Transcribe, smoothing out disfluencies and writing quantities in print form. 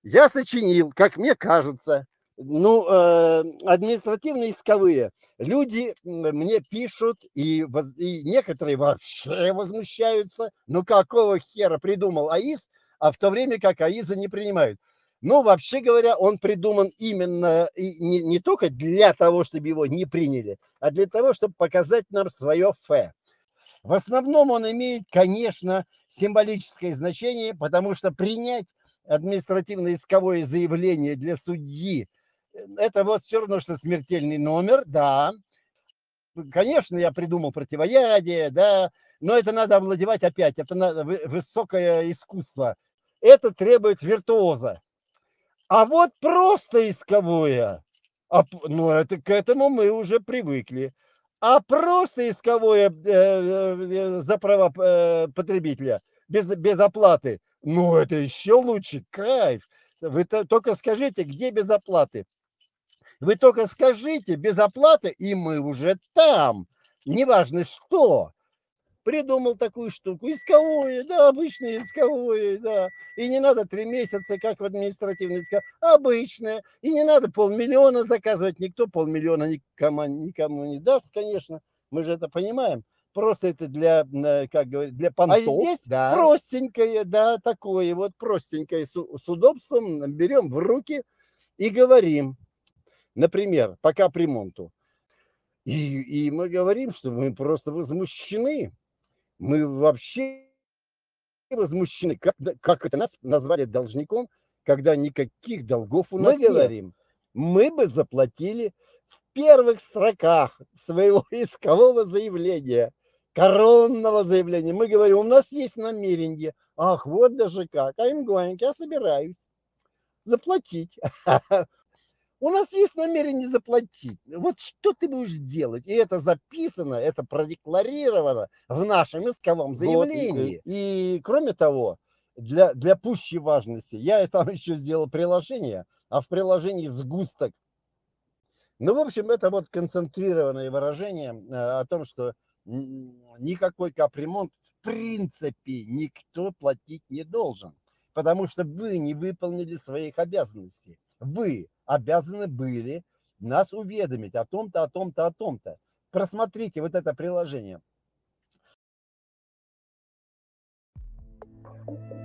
Я сочинил, как мне кажется, ну, административно-исковые. Люди мне пишут, и некоторые вообще возмущаются. Ну, какого хера придумал АИС, а в то время как АИСа не принимают? Ну, вообще говоря, он придуман именно и не только для того, чтобы его не приняли, а для того, чтобы показать нам свое фэ. В основном он имеет, конечно, символическое значение, потому что принять административно-исковое заявление для судьи, это вот все равно, что смертельный номер, да. Конечно, я придумал противоядие, да, но это надо овладевать опять, это надо высокое искусство. Это требует виртуоза. А вот просто исковое, ну, это к этому мы уже привыкли. А просто исковое за права потребителя без оплаты, ну, это еще лучше, кайф. Вы только скажите, где без оплаты? Вы только скажите без оплаты, и мы уже там. Неважно что. Придумал такую штуку. Исковое, да, обычное исковое, да. И не надо 3 месяца, как в административной исковой. Обычное. И не надо 500 000 заказывать. Никто 500 000 никому не даст, конечно. Мы же это понимаем. Просто это для, как говорить, для понтов. А здесь да, простенькое, да, такое вот простенькое с удобством. Берем в руки и говорим. Например, по капремонту. И мы говорим, что мы просто возмущены. Мы вообще возмущены, как это нас назвали должником, когда никаких долгов у нас нет. Мы говорим, мы бы заплатили в первых строках своего искового заявления, коронного заявления. Мы говорим, у нас есть намерение. Ах, вот даже как. I'm going, я собираюсь заплатить. У нас есть намерение заплатить. Вот что ты будешь делать? И это записано, это продекларировано в нашем исковом заявлении. Вот, и кроме того, для пущей важности, я там еще сделал приложение, а в приложении сгусток. Ну, в общем, это вот концентрированное выражение о том, что никакой капремонт в принципе никто платить не должен, потому что вы не выполнили своих обязанностей. Вы обязаны были нас уведомить о том-то, о том-то, о том-то. Просмотрите вот это приложение.